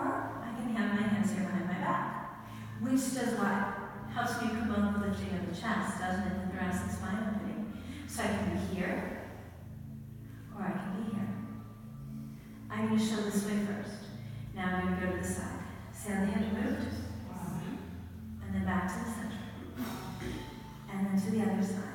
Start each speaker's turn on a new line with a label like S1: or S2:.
S1: Or I can have my hands here behind my back, which does what? Helps me promote the lifting of the chest, doesn't it? The thoracic spine opening. So I can be here, or I can be here. I'm going to show this way first. Now I'm going to go to the side. See how the hand moved? And then back to the center. And then to the other side.